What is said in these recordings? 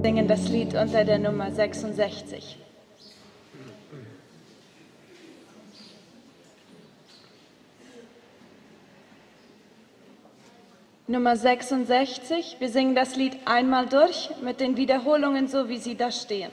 Singen das Lied unter der Nummer 66. Nummer 66, wir singen das Lied einmal durch mit den Wiederholungen, so wie sie da stehen.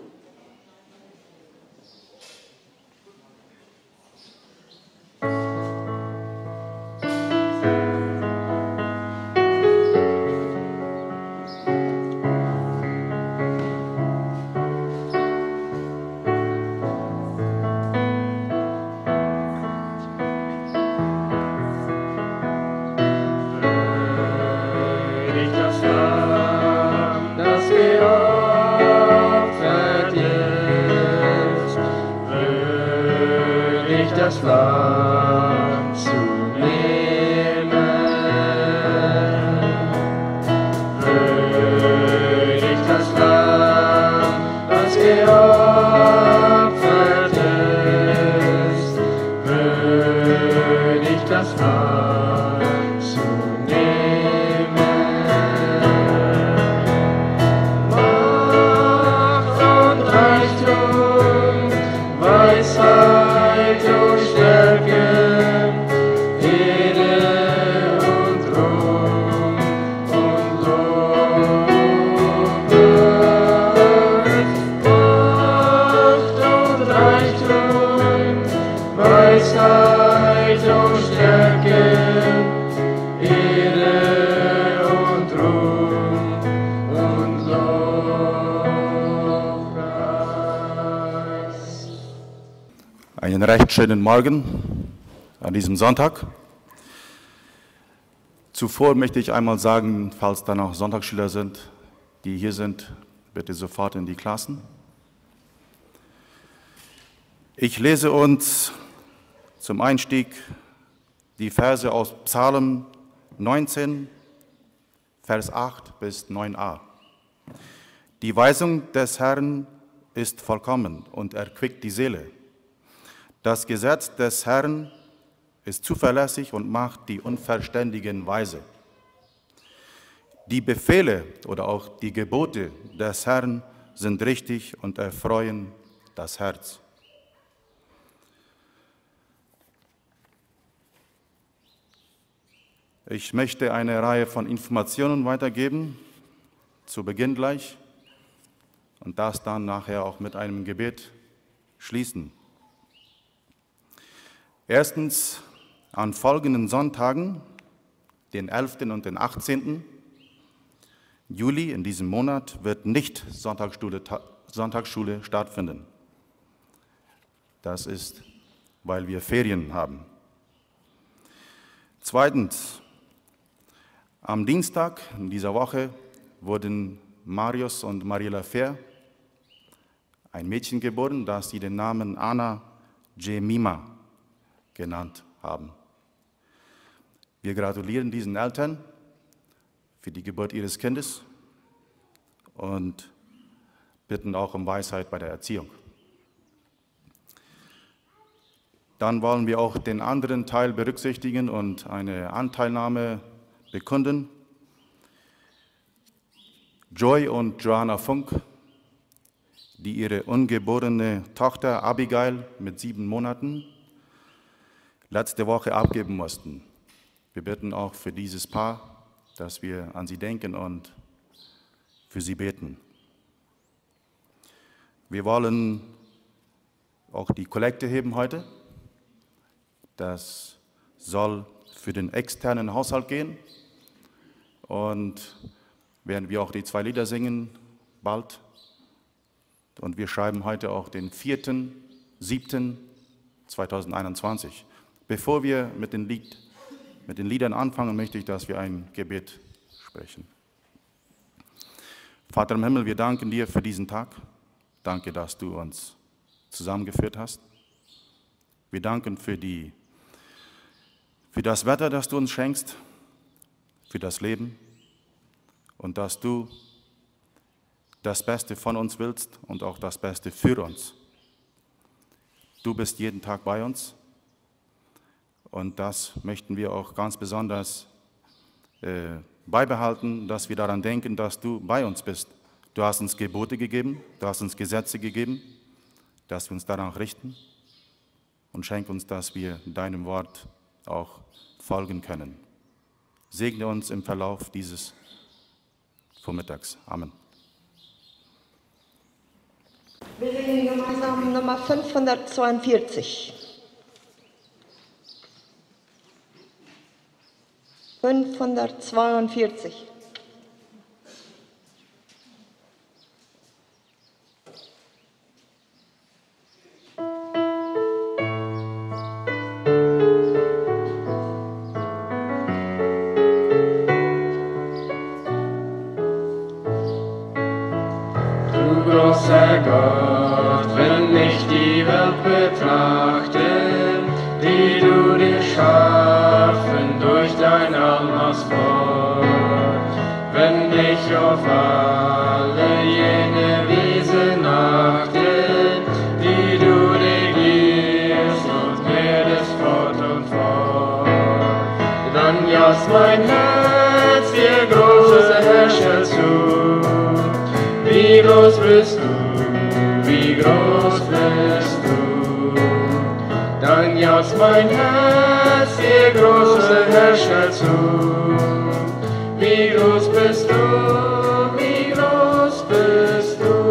Das Land zu nehmen, würdig das Land, das geopfert ist, würdig das Land zu nehmen. Macht und Reichtum, Weisheit und Stärke, Ehre und Ruhm und Lobpreis. Macht und Reichtum, Weisheit und Stärke, Ehre und Ruhm und Lobpreis. Einen recht schönen Morgen an diesem Sonntag. Zuvor möchte ich einmal sagen, falls da noch Sonntagsschüler sind, die hier sind, bitte sofort in die Klassen. Ich lese uns zum Einstieg die Verse aus Psalm 19, Vers 8 bis 9a. Die Weisung des Herrn ist vollkommen und erquickt die Seele. Das Gesetz des Herrn ist zuverlässig und macht die Unverständigen weise. Die Befehle oder auch die Gebote des Herrn sind richtig und erfreuen das Herz. Ich möchte eine Reihe von Informationen weitergeben, zu Beginn gleich, und das dann nachher auch mit einem Gebet schließen. Erstens, an folgenden Sonntagen, den 11. und den 18. Juli in diesem Monat, wird nicht Sonntagsschule stattfinden. Das ist, weil wir Ferien haben. Zweitens, am Dienstag in dieser Woche wurden Marius und Mariela Fair, ein Mädchen geboren, das sie den Namen Anna Jemima genannt haben. Wir gratulieren diesen Eltern für die Geburt ihres Kindes und bitten auch um Weisheit bei der Erziehung. Dann wollen wir auch den anderen Teil berücksichtigen und eine Anteilnahme bekunden. Joy und Joanna Funk, die ihre ungeborene Tochter Abigail mit 7 Monaten letzte Woche abgeben mussten. Wir bitten auch für dieses Paar, dass wir an sie denken und für sie beten. Wir wollen auch die Kollekte heben heute. Das soll für den externen Haushalt gehen. Und werden wir auch die 2 Lieder singen, bald. Und wir schreiben heute auch den 4.7.2021. Bevor wir mit den Liedern anfangen, möchte ich, dass wir ein Gebet sprechen. Vater im Himmel, wir danken dir für diesen Tag. Danke, dass du uns zusammengeführt hast. Wir danken für das Wetter, das du uns schenkst, für das Leben und dass du das Beste von uns willst und auch das Beste für uns. Du bist jeden Tag bei uns. Und das möchten wir auch ganz besonders beibehalten, dass wir daran denken, dass du bei uns bist Du hast uns Gebote gegeben, du hast uns Gesetze gegeben, dass wir uns danach richten und schenk uns, dass wir deinem Wort auch folgen können. Segne uns im Verlauf dieses Vormittags. Amen. Wir singen gemeinsam Nummer 542. 542. Großer Gott, wenn ich die Welt betrachte, die du dir schaffen durch dein Allmachtwort, wenn ich auf alle jene Wesen achte, die du regierst und redest fort und fort, dann jauchzt mein Herz dir große Herrscher zu. Wie groß bist du, wie groß bist du, dann jauchzt mein Herz dir große Herrscher zu. Wie groß bist du, wie groß bist du.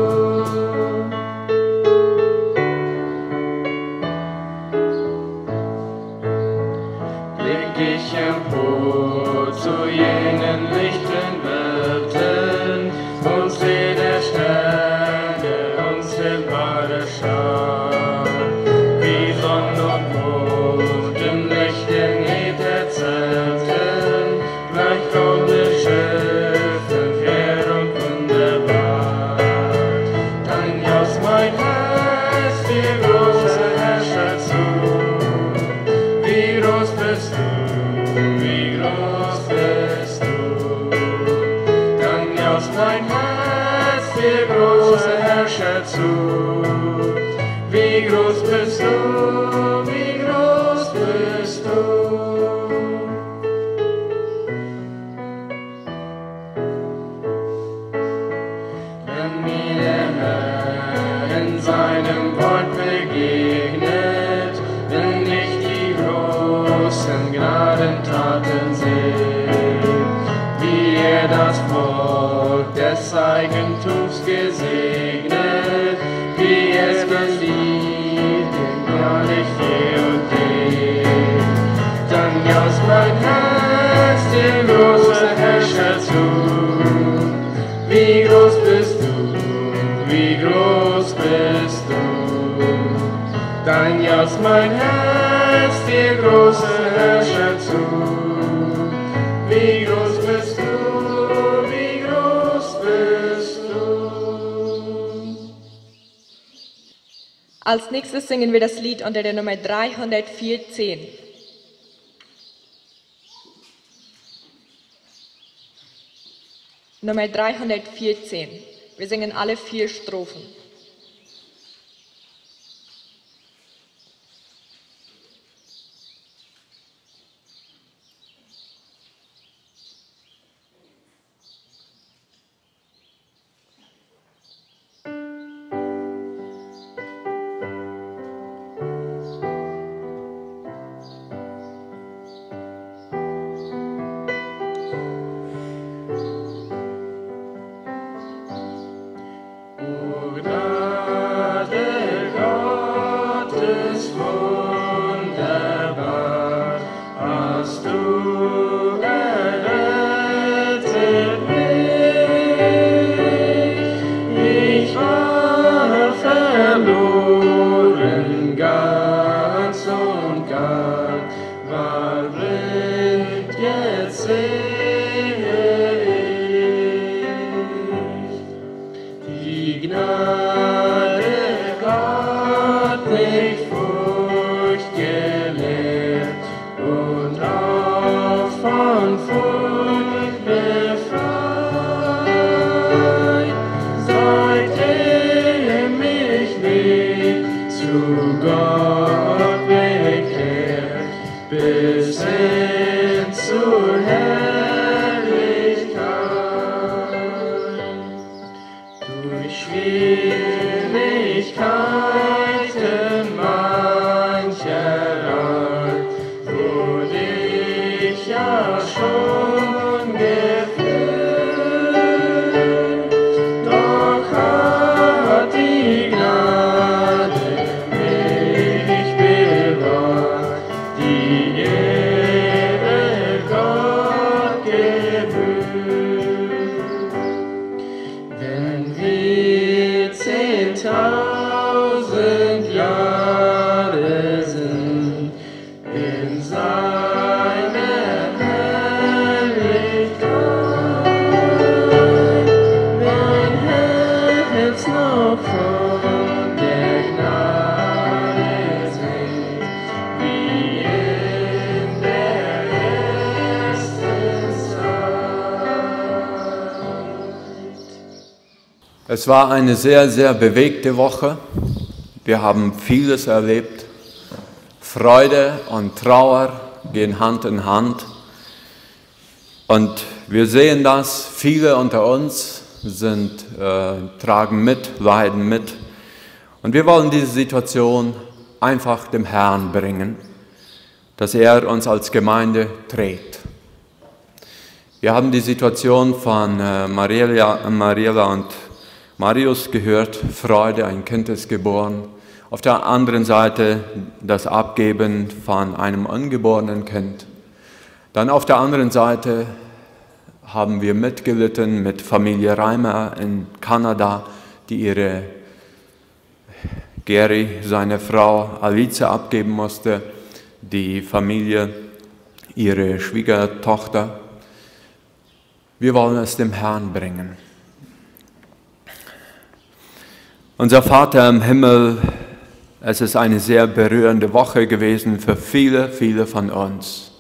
Blick ich empor zu jenen lichten Welten und seh der Sterne unzählbare Schar, wie Sonne und Mond im lichten Äther zelten, gleich goldenen Schiffen, fair und wunderbar. Dann jauchzt mein Herz dir große Herrscher zu. Wie groß bist du, wie groß bist du, dann jauchzt mein Herz dir große Herrscher zu. Wie groß bist du, wie groß bist du. Wenn mir der Herr in seinem Wort begegnet, wenn ich die großen Gnadentaten sehe, wie das Volk des Eigentums gesegnet, wie es beliebt in Gnade je und je, dann jauchzt mein Herz dir große Herrscher zu. Wie groß bist du, wie groß bist du, dann jauchzt mein Herz dir große Herrscher zu. Wie groß bist du, wie groß bist du. Als nächstes singen wir das Lied unter der Nummer 314. Nummer 314. Wir singen alle 4 Strophen. Schwierigkeiten mancher Art wurde ich ja schon geführt, doch hat die Gnade mich bewahrt, die Ehre Gott gebührt. Wenn wir 10.000 Jahre sind in seiner Herrlichkeit, mein Herz noch von der Gnade singt, wie in der ersten Zeit. Es war eine sehr, sehr bewegte Woche. Wir haben vieles erlebt. Freude und Trauer gehen Hand in Hand. Und wir sehen das, viele unter uns tragen mit, leiden mit. Und wir wollen diese Situation einfach dem Herrn bringen, dass er uns als Gemeinde trägt. Wir haben die Situation von Mariela und Marius gehört, Freude, ein Kind ist geboren. Auf der anderen Seite das Abgeben von einem ungeborenen Kind. Dann auf der anderen Seite haben wir mitgelitten mit Familie Reimer in Kanada, die ihre Gary, seine Frau Alice, abgeben musste, die Familie, ihre Schwiegertochter. Wir wollen es dem Herrn bringen. Unser Vater im Himmel, es ist eine sehr berührende Woche gewesen für viele, viele von uns.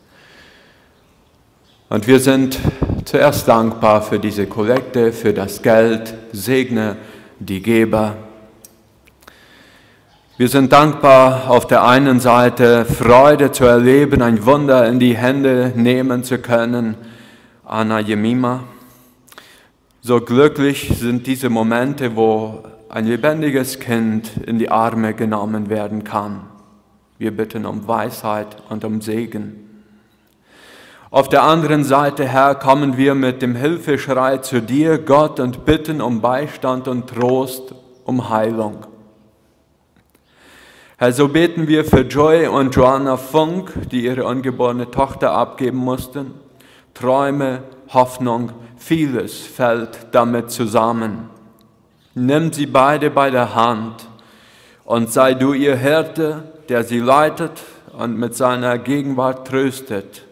Und wir sind zuerst dankbar für diese Kollekte, für das Geld, segne die Geber. Wir sind dankbar auf der einen Seite, Freude zu erleben, ein Wunder in die Hände nehmen zu können, Anna Jemima. So glücklich sind diese Momente, wo ein lebendiges Kind in die Arme genommen werden kann. Wir bitten um Weisheit und um Segen. Auf der anderen Seite, Herr, kommen wir mit dem Hilfeschrei zu dir, Gott, und bitten um Beistand und Trost, um Heilung. Herr, so beten wir für Joy und Joanna Funk, die ihre ungeborene Tochter abgeben mussten. Träume, Hoffnung, vieles fällt damit zusammen. Nimm sie beide bei der Hand und sei du ihr Hirte, der sie leitet und mit seiner Gegenwart tröstet.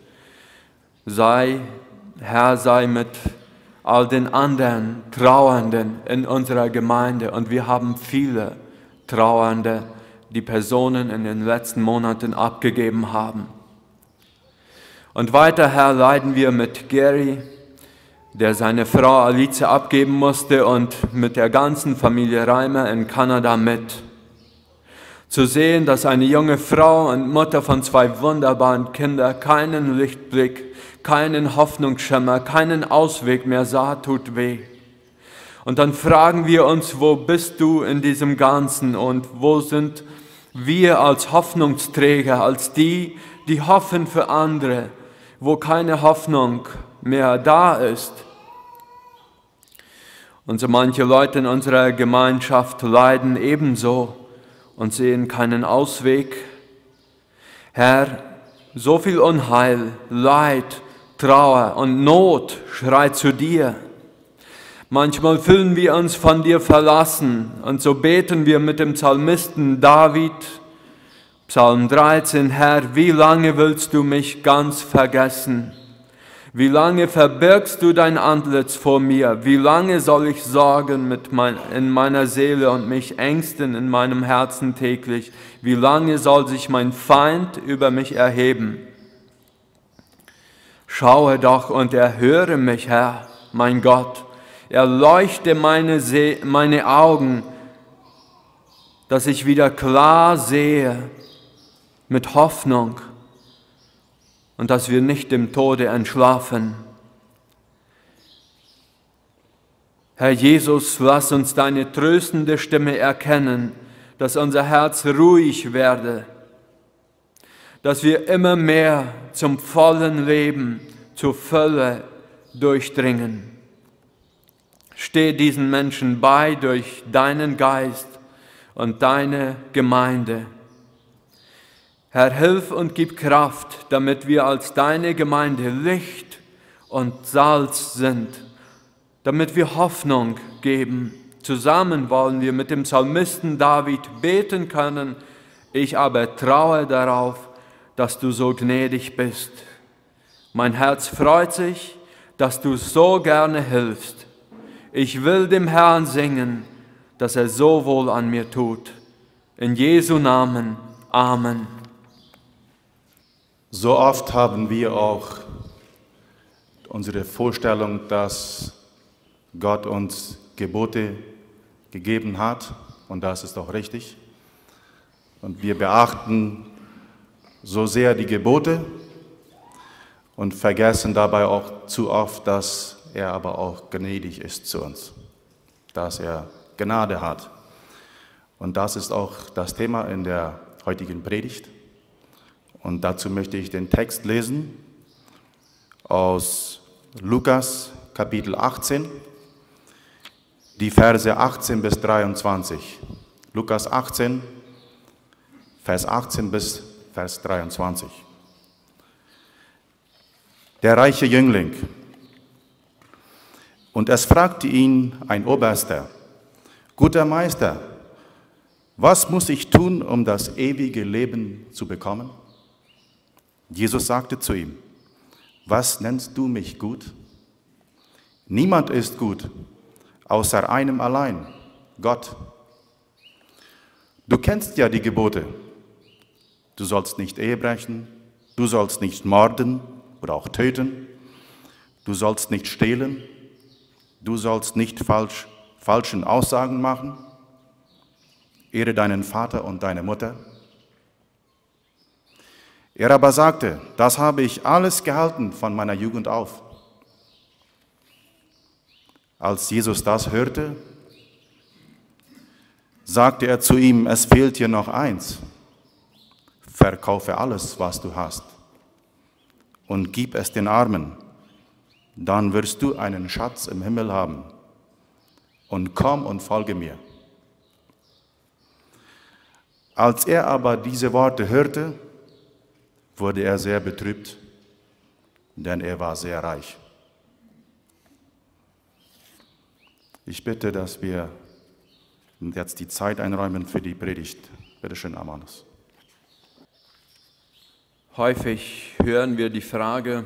Herr, sei mit all den anderen Trauernden in unserer Gemeinde, und wir haben viele Trauernde, die Personen in den letzten Monaten abgegeben haben. Und weiter, Herr, leiden wir mit Gary, der seine Frau Alice abgeben musste, und mit der ganzen Familie Reimer in Kanada mit. Zu sehen, dass eine junge Frau und Mutter von 2 wunderbaren Kindern keinen Lichtblick, keinen Hoffnungsschimmer, keinen Ausweg mehr sah, tut weh. Und dann fragen wir uns, wo bist du in diesem Ganzen und wo sind wir als Hoffnungsträger, als die, die hoffen für andere, wo keine Hoffnung mehr da ist. Und so manche Leute in unserer Gemeinschaft leiden ebenso und sehen keinen Ausweg. Herr, so viel Unheil, Leid, Trauer und Not schreit zu dir. Manchmal fühlen wir uns von dir verlassen, und so beten wir mit dem Psalmisten David, Psalm 13, Herr, wie lange willst du mich ganz vergessen? Wie lange verbirgst du dein Antlitz vor mir? Wie lange soll ich sorgen in meiner Seele und mich ängsten in meinem Herzen täglich? Wie lange soll sich mein Feind über mich erheben? Schaue doch und erhöre mich, Herr, mein Gott. Erleuchte meine Augen, dass ich wieder klar sehe, mit Hoffnung, und dass wir nicht dem Tode entschlafen. Herr Jesus, lass uns deine tröstende Stimme erkennen, dass unser Herz ruhig werde, dass wir immer mehr zum vollen Leben, zur Fülle durchdringen. Steh diesen Menschen bei durch deinen Geist und deine Gemeinde. Herr, hilf und gib Kraft, damit wir als deine Gemeinde Licht und Salz sind, damit wir Hoffnung geben. Zusammen wollen wir mit dem Psalmisten David beten können. Ich aber traue darauf, dass du so gnädig bist. Mein Herz freut sich, dass du so gerne hilfst. Ich will dem Herrn singen, dass er so wohl an mir tut. In Jesu Namen. Amen. So oft haben wir auch unsere Vorstellung, dass Gott uns Gebote gegeben hat, und das ist auch richtig. Und wir beachten so sehr die Gebote und vergessen dabei auch zu oft, dass er aber auch gnädig ist zu uns, dass er Gnade hat. Und das ist auch das Thema in der heutigen Predigt. Und dazu möchte ich den Text lesen aus Lukas Kapitel 18, die Verse 18 bis 23. Lukas 18, Vers 18 bis Vers 23. Der reiche Jüngling. Und es fragte ihn ein Oberster: Guter Meister, was muss ich tun, um das ewige Leben zu bekommen? Jesus sagte zu ihm: Was nennst du mich gut? Niemand ist gut, außer einem allein, Gott. Du kennst ja die Gebote. Du sollst nicht Ehe brechen, du sollst nicht morden oder auch töten, du sollst nicht stehlen, du sollst nicht falschen Aussagen machen, ehre deinen Vater und deine Mutter. Er aber sagte: Das habe ich alles gehalten von meiner Jugend auf. Als Jesus das hörte, sagte er zu ihm: Es fehlt dir noch eins. Verkaufe alles, was du hast, und gib es den Armen. Dann wirst du einen Schatz im Himmel haben. Und komm und folge mir. Als er aber diese Worte hörte, wurde er sehr betrübt, denn er war sehr reich. Ich bitte, dass wir jetzt die Zeit einräumen für die Predigt. Bitte schön, Amanus. Häufig hören wir die Frage: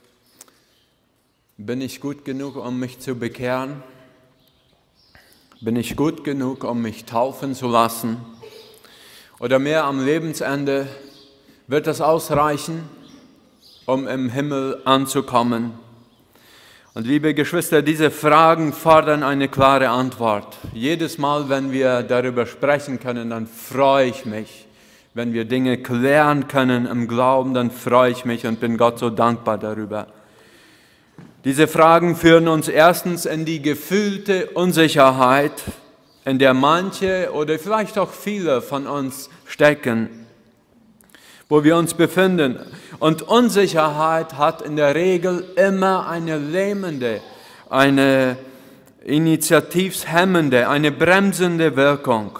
Bin ich gut genug, um mich zu bekehren? Bin ich gut genug, um mich taufen zu lassen? Oder mehr am Lebensende, wird das ausreichen, um im Himmel anzukommen? Und liebe Geschwister, diese Fragen fordern eine klare Antwort. Jedes Mal, wenn wir darüber sprechen können, dann freue ich mich. Wenn wir Dinge klären können im Glauben, dann freue ich mich und bin Gott so dankbar darüber. Diese Fragen führen uns erstens in die gefühlte Unsicherheit, in der manche oder vielleicht auch viele von uns stecken, wo wir uns befinden. Und Unsicherheit hat in der Regel immer eine lähmende, eine initiativshemmende, eine bremsende Wirkung.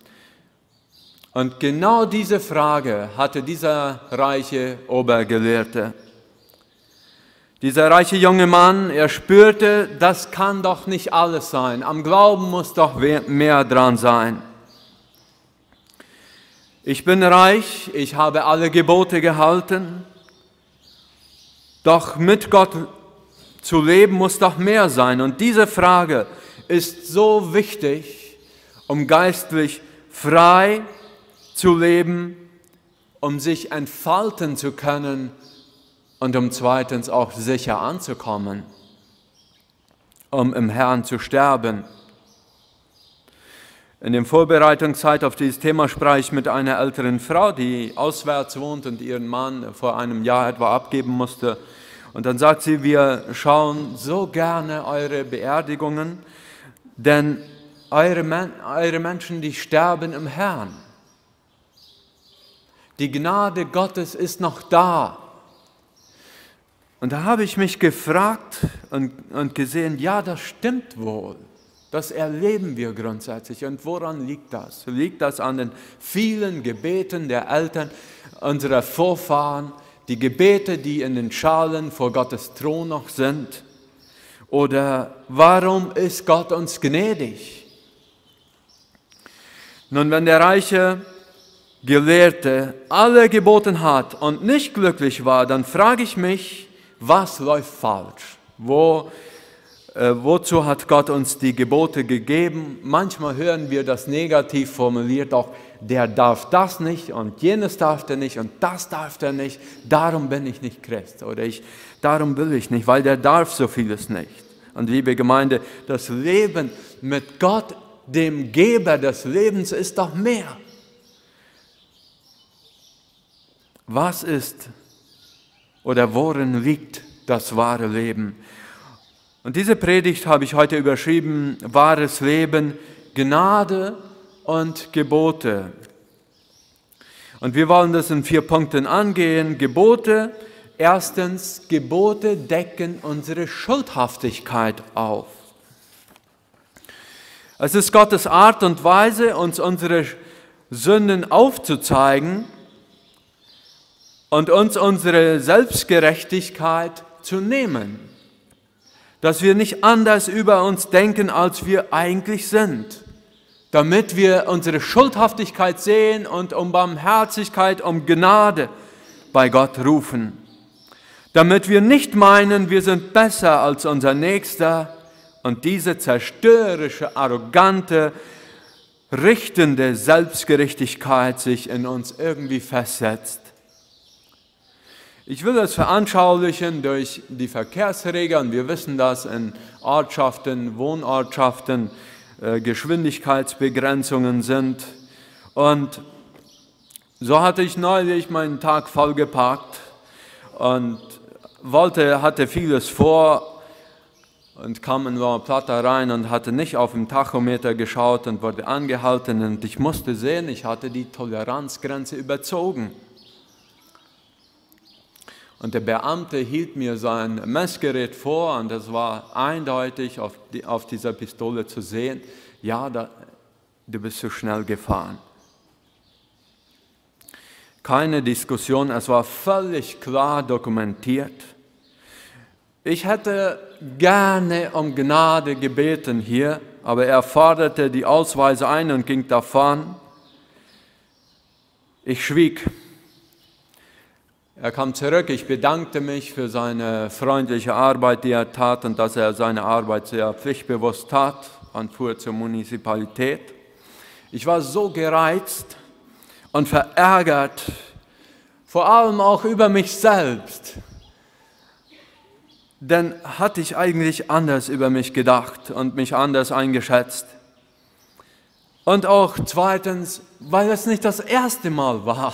Und genau diese Frage hatte dieser reiche Obergelehrte. Dieser reiche junge Mann, er spürte, das kann doch nicht alles sein. Am Glauben muss doch mehr dran sein. Ich bin reich, ich habe alle Gebote gehalten, doch mit Gott zu leben muss doch mehr sein. Und diese Frage ist so wichtig, um geistlich frei zu leben, um sich entfalten zu können und um zweitens auch sicher anzukommen, um im Herrn zu sterben. In der Vorbereitungszeit auf dieses Thema sprach ich mit einer älteren Frau, die auswärts wohnt und ihren Mann vor einem Jahr etwa abgeben musste. Und dann sagt sie: Wir schauen so gerne eure Beerdigungen, denn eure Menschen, die sterben im Herrn. Die Gnade Gottes ist noch da. Und da habe ich mich gefragt und gesehen, ja, das stimmt wohl. Das erleben wir grundsätzlich. Und woran liegt das? Liegt das an den vielen Gebeten der Eltern unserer Vorfahren, die Gebete, die in den Schalen vor Gottes Thron noch sind? Oder warum ist Gott uns gnädig? Nun, wenn der reiche Gelehrte alle geboten hat und nicht glücklich war, dann frage ich mich, was läuft falsch? Wozu hat Gott uns die Gebote gegeben? Manchmal hören wir das negativ formuliert, auch der darf das nicht und jenes darf er nicht und das darf er nicht, darum bin ich nicht Christ oder darum will ich nicht, weil der darf so vieles nicht. Und liebe Gemeinde, das Leben mit Gott, dem Geber des Lebens, ist doch mehr. Was ist oder worin liegt das wahre Leben? Und diese Predigt habe ich heute überschrieben, wahres Leben, Gnade und Gebote. Und wir wollen das in 4 Punkten angehen. Gebote, erstens, Gebote decken unsere Schuldhaftigkeit auf. Es ist Gottes Art und Weise, uns unsere Sünden aufzuzeigen und uns unsere Selbstgerechtigkeit zu nehmen, dass wir nicht anders über uns denken, als wir eigentlich sind, damit wir unsere Schuldhaftigkeit sehen und um Barmherzigkeit, um Gnade bei Gott rufen, damit wir nicht meinen, wir sind besser als unser Nächster und diese zerstörerische, arrogante, richtende Selbstgerechtigkeit sich in uns irgendwie festsetzt. Ich will das veranschaulichen durch die Verkehrsregeln. Wir wissen, dass in Ortschaften, Wohnortschaften Geschwindigkeitsbegrenzungen sind. Und so hatte ich neulich meinen Tag vollgepackt und hatte vieles vor und kam in La Plata rein und hatte nicht auf den Tachometer geschaut und wurde angehalten. Und ich musste sehen, ich hatte die Toleranzgrenze überzogen. Und der Beamte hielt mir sein Messgerät vor und es war eindeutig auf dieser Pistole zu sehen, ja, du bist zu schnell gefahren. Keine Diskussion, es war völlig klar dokumentiert. Ich hätte gerne um Gnade gebeten hier, aber er forderte die Ausweise ein und ging davon. Ich schwieg. Er kam zurück, ich bedankte mich für seine freundliche Arbeit, die er tat und dass er seine Arbeit sehr pflichtbewusst tat und fuhr zur Municipalität. Ich war so gereizt und verärgert, vor allem auch über mich selbst. Denn hatte ich eigentlich anders über mich gedacht und mich anders eingeschätzt. Und auch zweitens, weil es nicht das erste Mal war.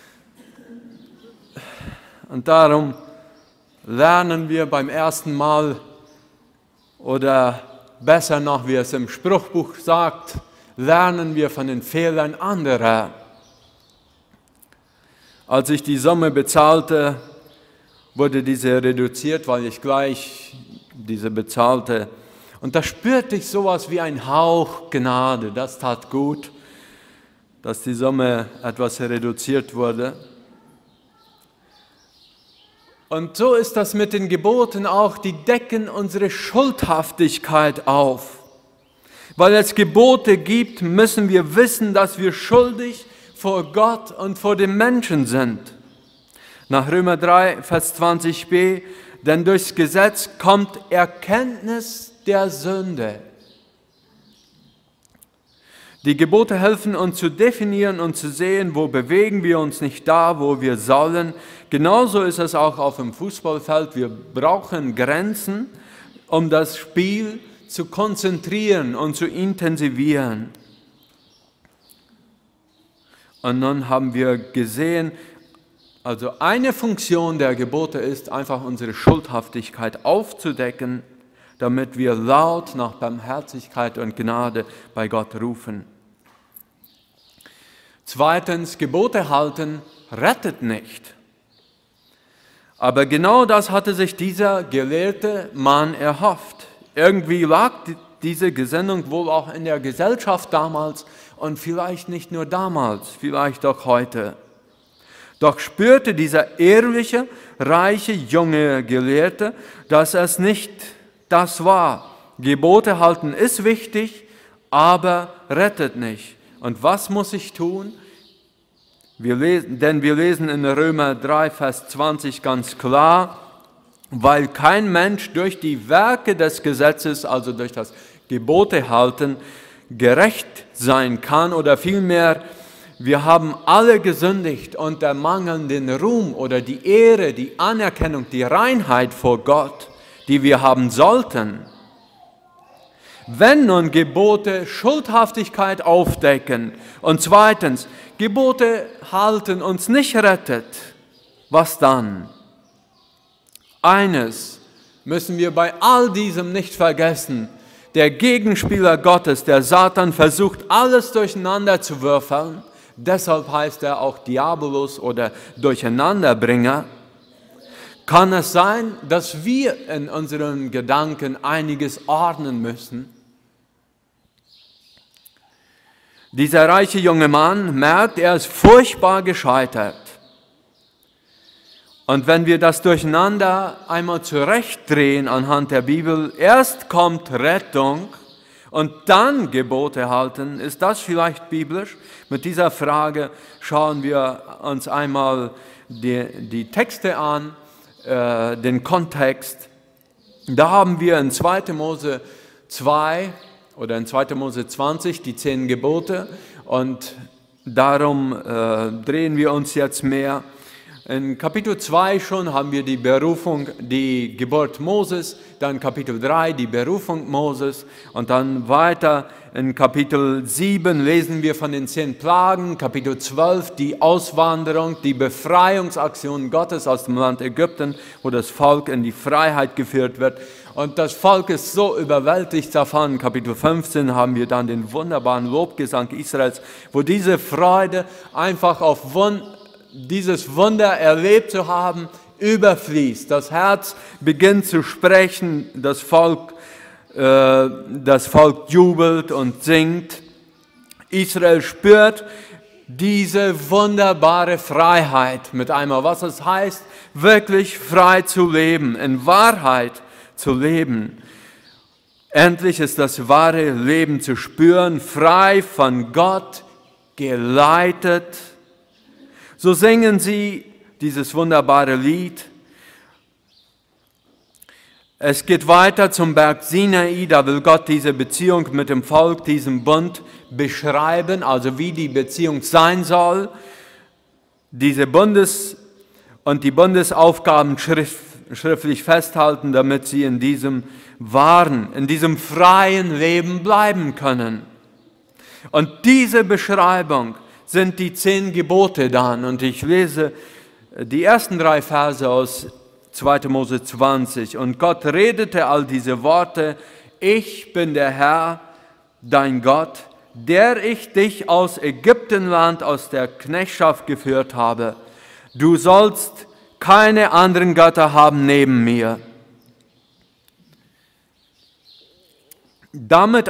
Und darum lernen wir beim ersten Mal oder besser noch, wie es im Spruchbuch sagt, lernen wir von den Fehlern anderer. Als ich die Summe bezahlte, wurde diese reduziert, weil ich gleich diese bezahlte. Und da spürte ich sowas wie ein Hauch Gnade. Das tat gut, dass die Summe etwas reduziert wurde. Und so ist das mit den Geboten auch, die decken unsere Schuldhaftigkeit auf. Weil es Gebote gibt, müssen wir wissen, dass wir schuldig vor Gott und vor den Menschen sind. Nach Römer 3, Vers 20b, denn durchs Gesetz kommt Erkenntnis der Sünde. Die Gebote helfen uns zu definieren und zu sehen, wo bewegen wir uns nicht da, wo wir sollen. Genauso ist es auch auf dem Fußballfeld. Wir brauchen Grenzen, um das Spiel zu konzentrieren und zu intensivieren. Und nun haben wir gesehen, also eine Funktion der Gebote ist einfach unsere Schuldhaftigkeit aufzudecken, damit wir laut nach Barmherzigkeit und Gnade bei Gott rufen. Zweitens, Gebote halten rettet nicht. Aber genau das hatte sich dieser gelehrte Mann erhofft. Irgendwie lag diese Gesinnung wohl auch in der Gesellschaft damals und vielleicht nicht nur damals, vielleicht auch heute. Doch spürte dieser ehrliche, reiche, junge Gelehrte, dass es nicht das war. Gebote halten ist wichtig, aber rettet nicht. Und was muss ich tun? Wir lesen in Römer 3, Vers 20 ganz klar, weil kein Mensch durch die Werke des Gesetzes, also durch das Gebote halten, gerecht sein kann oder vielmehr, wir haben alle gesündigt und ermangeln den Ruhm oder die Ehre, die Anerkennung, die Reinheit vor Gott, die wir haben sollten. Wenn nun Gebote Schuldhaftigkeit aufdecken und zweitens Gebote halten uns nicht rettet, was dann? Eines müssen wir bei all diesem nicht vergessen. Der Gegenspieler Gottes, der Satan, versucht alles durcheinander zu würfeln. Deshalb heißt er auch Diabolus oder Durcheinanderbringer. Kann es sein, dass wir in unseren Gedanken einiges ordnen müssen? Dieser reiche junge Mann merkt, er ist furchtbar gescheitert. Und wenn wir das Durcheinander einmal zurechtdrehen anhand der Bibel, erst kommt Rettung und dann Gebote halten, ist das vielleicht biblisch? Mit dieser Frage schauen wir uns einmal die Texte an, den Kontext. Da haben wir in 2. Mose 2 oder in 2. Mose 20 die 10 Gebote und darum drehen wir uns jetzt mehr. In Kapitel 2 schon haben wir die Berufung, die Geburt Moses, dann Kapitel 3 die Berufung Moses und dann weiter in Kapitel 7 lesen wir von den 10 Plagen, Kapitel 12 die Auswanderung, die Befreiungsaktion Gottes aus dem Land Ägypten, wo das Volk in die Freiheit geführt wird. Und das Volk ist so überwältigt davon. Kapitel 15 haben wir dann den wunderbaren Lobgesang Israels, wo diese Freude einfach auf dieses Wunder erlebt zu haben, überfließt. Das Herz beginnt zu sprechen, das Volk jubelt und singt. Israel spürt diese wunderbare Freiheit mit einmal, was es heißt, wirklich frei zu leben, in Wahrheit zu leben. Endlich ist das wahre Leben zu spüren, frei von Gott geleitet. So singen sie dieses wunderbare Lied. Es geht weiter zum Berg Sinai, da will Gott diese Beziehung mit dem Volk, diesen Bund beschreiben, also wie die Beziehung sein soll. Die Bundesaufgaben schriftlich festhalten, damit sie in diesem freien Leben bleiben können. Und diese Beschreibung sind die 10 Gebote dann. Und ich lese die ersten 3 Verse aus 2. Mose 20. Und Gott redete all diese Worte: Ich bin der Herr, dein Gott, der ich dich aus Ägyptenland, aus der Knechtschaft geführt habe. Du sollst keine anderen Götter haben neben mir. Damit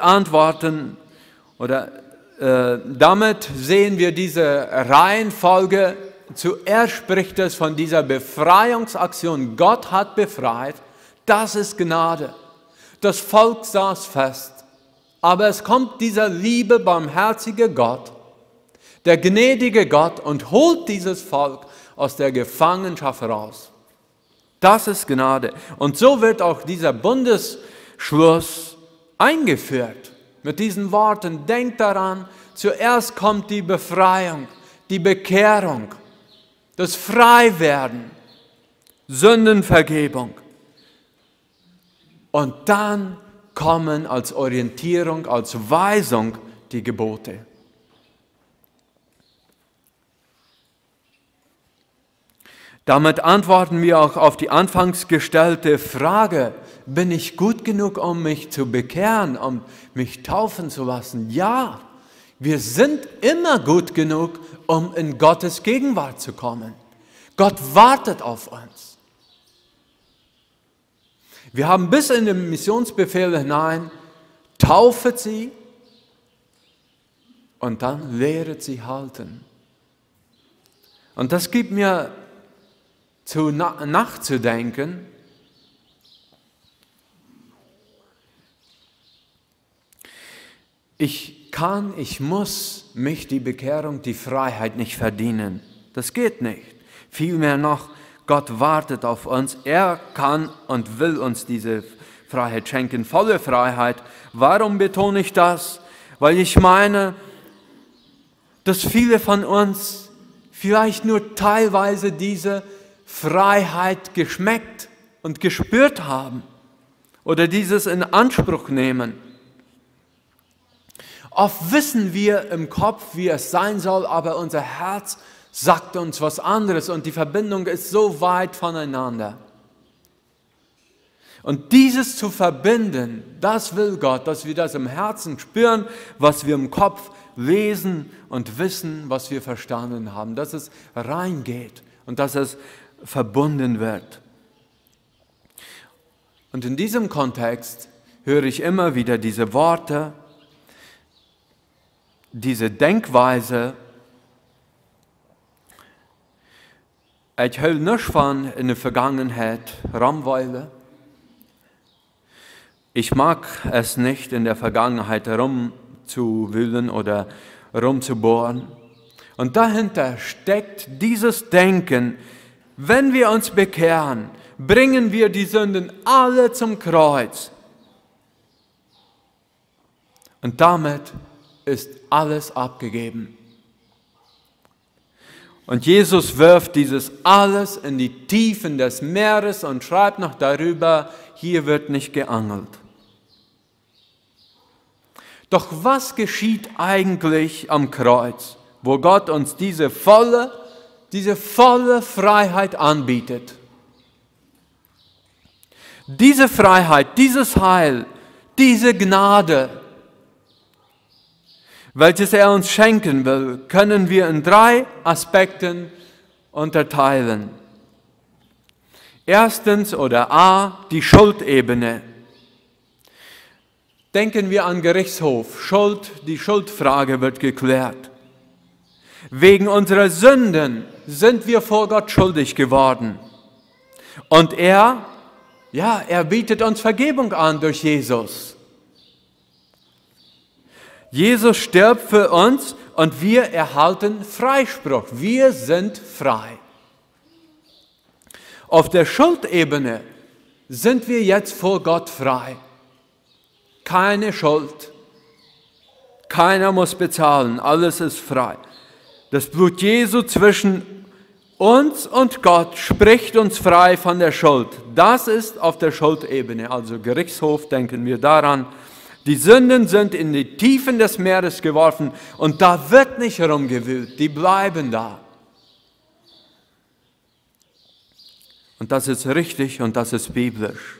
sehen wir diese Reihenfolge. Zuerst spricht es von dieser Befreiungsaktion. Gott hat befreit. Das ist Gnade. Das Volk saß fest. Aber es kommt dieser liebe, barmherzige Gott, der gnädige Gott, und holt dieses Volk aus der Gefangenschaft raus. Das ist Gnade. Und so wird auch dieser Bundesschluss eingeführt. Mit diesen Worten: Denkt daran, zuerst kommt die Befreiung, die Bekehrung, das Freiwerden, Sündenvergebung. Und dann kommen als Orientierung, als Weisung die Gebote. Damit antworten wir auch auf die anfangs gestellte Frage, bin ich gut genug, um mich zu bekehren, um mich taufen zu lassen? Ja, wir sind immer gut genug, um in Gottes Gegenwart zu kommen. Gott wartet auf uns. Wir haben bis in den Missionsbefehl hinein, taufet sie und dann lehret sie halten. Und das gibt mir nachzudenken. Ich muss mich die Bekehrung, die Freiheit nicht verdienen. Das geht nicht. Vielmehr noch, Gott wartet auf uns. Er kann und will uns diese Freiheit schenken, volle Freiheit. Warum betone ich das? Weil ich meine, dass viele von uns vielleicht nur teilweise diese Freiheit geschmeckt und gespürt haben oder dieses in Anspruch nehmen. Oft wissen wir im Kopf, wie es sein soll, aber unser Herz sagt uns was anderes und die Verbindung ist so weit voneinander. Und dieses zu verbinden, das will Gott, dass wir das im Herzen spüren, was wir im Kopf lesen und wissen, was wir verstanden haben, dass es reingeht und dass es verbunden wird. Und in diesem Kontext höre ich immer wieder diese Worte, diese Denkweise. Ich höre nicht von in der Vergangenheit rumweilen. Ich mag es nicht, in der Vergangenheit rumzuwühlen oder rumzubohren. Und dahinter steckt dieses Denken, wenn wir uns bekehren, bringen wir die Sünden alle zum Kreuz. Und damit ist alles abgegeben. Und Jesus wirft dieses alles in die Tiefen des Meeres und schreibt noch darüber, hier wird nicht geangelt. Doch was geschieht eigentlich am Kreuz, wo Gott uns diese volle Freiheit anbietet? Diese Freiheit, dieses Heil, diese Gnade, welches er uns schenken will, können wir in 3 Aspekten unterteilen. Erstens oder A, die Schuldebene. Denken wir an Gerichtshof. Die Schuldfrage wird geklärt. Wegen unserer Sünden sind wir vor Gott schuldig geworden. Und er bietet uns Vergebung an durch Jesus. Jesus stirbt für uns und wir erhalten Freispruch. Wir sind frei. Auf der Schuldebene sind wir jetzt vor Gott frei. Keine Schuld. Keiner muss bezahlen. Alles ist frei. Das Blut Jesu zwischen uns und Gott spricht uns frei von der Schuld. Das ist auf der Schuldebene, also Gerichtshof, denken wir daran. Die Sünden sind in die Tiefen des Meeres geworfen und da wird nicht herumgewühlt, die bleiben da. Und das ist richtig und das ist biblisch.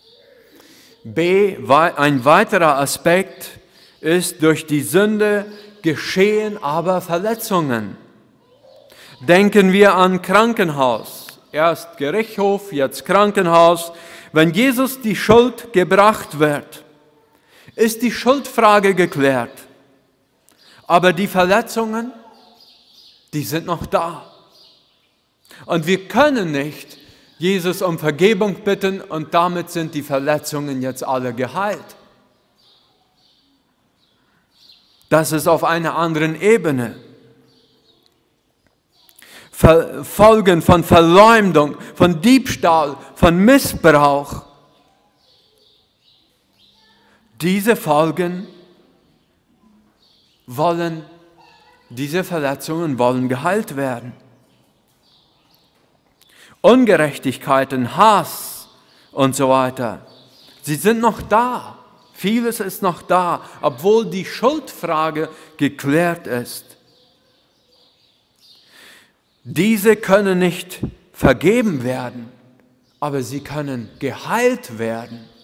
B, ein weiterer Aspekt ist, durch die Sünde geschehen aber Verletzungen. Denken wir an Krankenhaus. Erst Gerichtshof, jetzt Krankenhaus. Wenn Jesus die Schuld gebracht wird, ist die Schuldfrage geklärt. Aber die Verletzungen, die sind noch da. Und wir können nicht Jesus um Vergebung bitten und damit sind die Verletzungen jetzt alle geheilt. Das ist auf einer anderen Ebene. Folgen von Verleumdung, von Diebstahl, von Missbrauch. Diese Folgen diese Verletzungen wollen geheilt werden. Ungerechtigkeiten, Hass und so weiter, sie sind noch da. Vieles ist noch da, obwohl die Schuldfrage geklärt ist. Diese können nicht vergeben werden, aber sie können geheilt werden.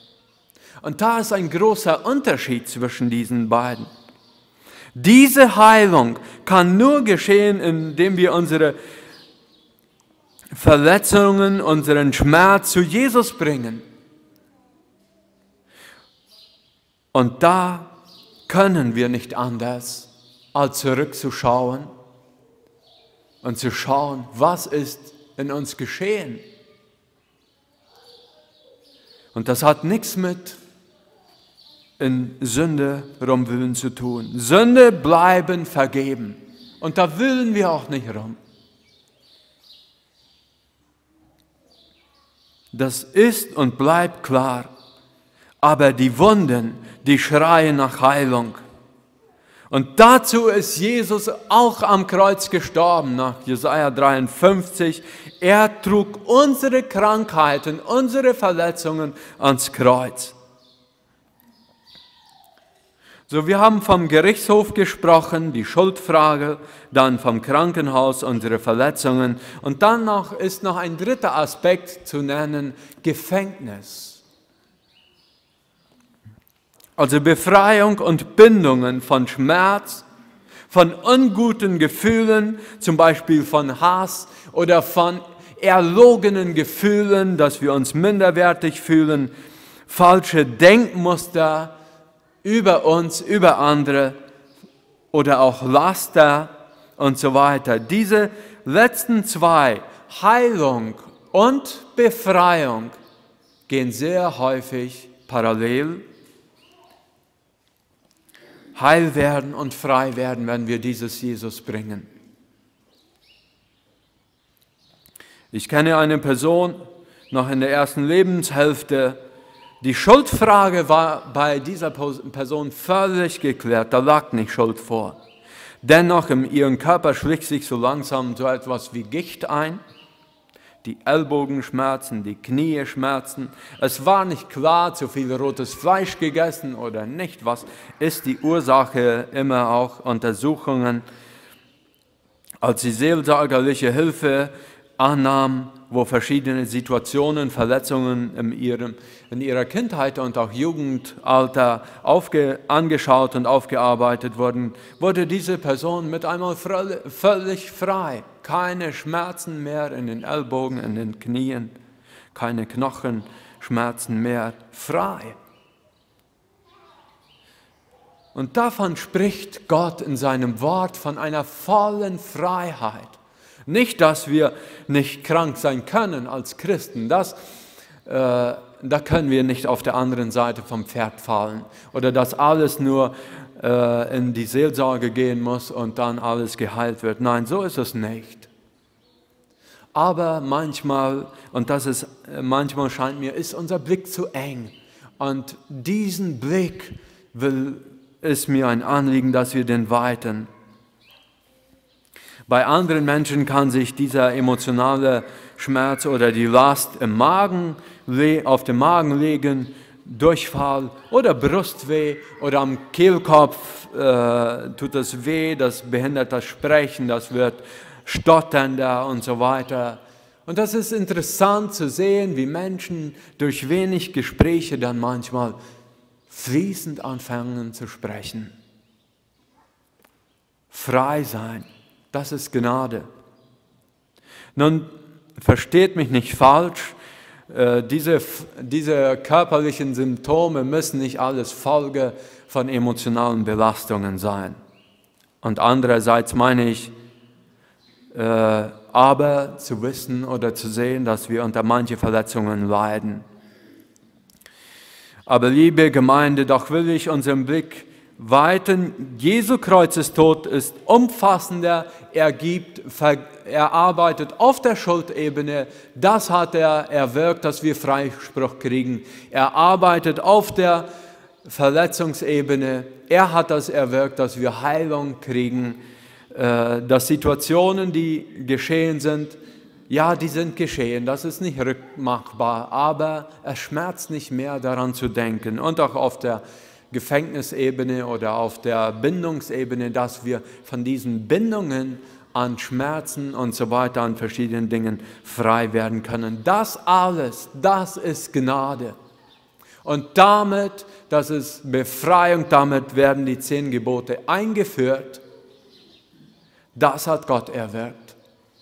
Und da ist ein großer Unterschied zwischen diesen beiden. Diese Heilung kann nur geschehen, indem wir unsere Verletzungen, unseren Schmerz zu Jesus bringen. Und da können wir nicht anders, als zurückzuschauen und zu schauen, was ist in uns geschehen. Und das hat nichts mit in Sünde rumwühlen zu tun. Sünde bleiben vergeben. Und da wühlen wir auch nicht rum. Das ist und bleibt klar. Aber die Wunden, die schreien nach Heilung. Und dazu ist Jesus auch am Kreuz gestorben, nach Jesaja 53. Er trug unsere Krankheiten, unsere Verletzungen ans Kreuz. So, wir haben vom Gerichtshof gesprochen, die Schuldfrage, dann vom Krankenhaus, unsere Verletzungen. Und dann ist noch ein dritter Aspekt zu nennen, Gefängnis. Also Befreiung und Bindungen von Schmerz, von unguten Gefühlen, zum Beispiel von Hass oder von erlogenen Gefühlen, dass wir uns minderwertig fühlen, falsche Denkmuster über uns, über andere oder auch Laster und so weiter. Diese letzten zwei, Heilung und Befreiung, gehen sehr häufig parallel. Heil werden und frei werden, wenn wir dieses Jesus bringen. Ich kenne eine Person, noch in der ersten Lebenshälfte, die Schuldfrage war bei dieser Person völlig geklärt, da lag nicht Schuld vor. Dennoch in ihrem Körper schlich sich so langsam so etwas wie Gicht ein. Die Ellbogenschmerzen, die Knie schmerzen. Es war nicht klar, zu viel rotes Fleisch gegessen oder nicht. Was ist die Ursache? Immer auch Untersuchungen. Als sie seelsorgerliche Hilfe annahm, wo verschiedene Situationen, Verletzungen in ihrer Kindheit und auch Jugendalter angeschaut und aufgearbeitet wurden, wurde diese Person mit einmal völlig frei. Keine Schmerzen mehr in den Ellbogen, in den Knien, keine Knochenschmerzen mehr, frei. Und davon spricht Gott in seinem Wort von einer vollen Freiheit. Nicht, dass wir nicht krank sein können als Christen, da können wir nicht auf der anderen Seite vom Pferd fallen oder dass alles nur in die Seelsorge gehen muss und dann alles geheilt wird. Nein, so ist es nicht. Aber manchmal, manchmal scheint mir, ist unser Blick zu eng. Und diesen Blick ist mir ein Anliegen, dass wir den weiten. Bei anderen Menschen kann sich dieser emotionale Schmerz oder die Last auf dem Magen liegen, Durchfall oder Brustweh oder am Kehlkopf tut es weh, das behindert das Sprechen, das wird stotternder und so weiter. Und das ist interessant zu sehen, wie Menschen durch wenig Gespräche dann manchmal fließend anfangen zu sprechen. Frei sein. Das ist Gnade. Nun, versteht mich nicht falsch, diese körperlichen Symptome müssen nicht alles Folge von emotionalen Belastungen sein. Und andererseits meine ich, aber zu wissen oder zu sehen, dass wir unter manche Verletzungen leiden. Aber liebe Gemeinde, doch will ich unseren Blick weiten. Jesu Kreuzestod ist umfassender, er arbeitet auf der Schuldebene, das hat er erwirkt, dass wir Freispruch kriegen. Er arbeitet auf der Verletzungsebene, er hat das erwirkt, dass wir Heilung kriegen, dass Situationen, die geschehen sind, ja, die sind geschehen, das ist nicht rückmachbar, aber es schmerzt nicht mehr daran zu denken und auch auf der Gefängnisebene oder auf der Bindungsebene, dass wir von diesen Bindungen an Schmerzen und so weiter, an verschiedenen Dingen frei werden können. Das alles, das ist Gnade. Und damit, das ist Befreiung, damit werden die 10 Gebote eingeführt. Das hat Gott erwirkt.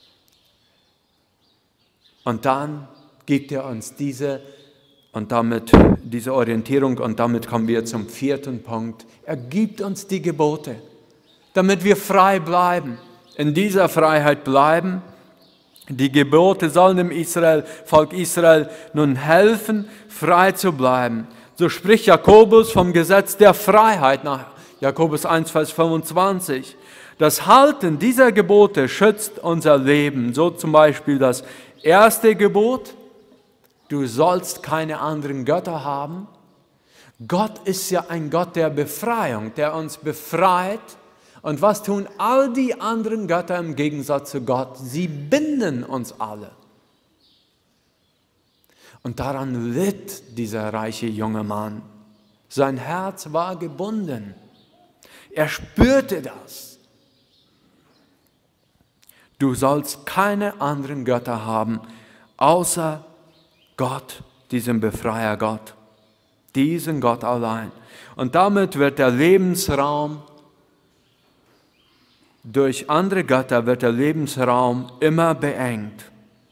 Und dann gibt er uns diese Orientierung und damit kommen wir zum 4. Punkt. Er gibt uns die Gebote, damit wir frei bleiben, in dieser Freiheit bleiben. Die Gebote sollen dem Volk Israel nun helfen, frei zu bleiben. So spricht Jakobus vom Gesetz der Freiheit nach Jakobus 1, Vers 25. Das Halten dieser Gebote schützt unser Leben. So zum Beispiel das erste Gebot: Du sollst keine anderen Götter haben. Gott ist ja ein Gott der Befreiung, der uns befreit. Und was tun all die anderen Götter im Gegensatz zu Gott? Sie binden uns alle. Und daran litt dieser reiche junge Mann. Sein Herz war gebunden. Er spürte das. Du sollst keine anderen Götter haben, außer Gott, diesem Befreier Gott, diesen Gott allein. Und damit wird der Lebensraum, durch andere Götter wird der Lebensraum immer beengt.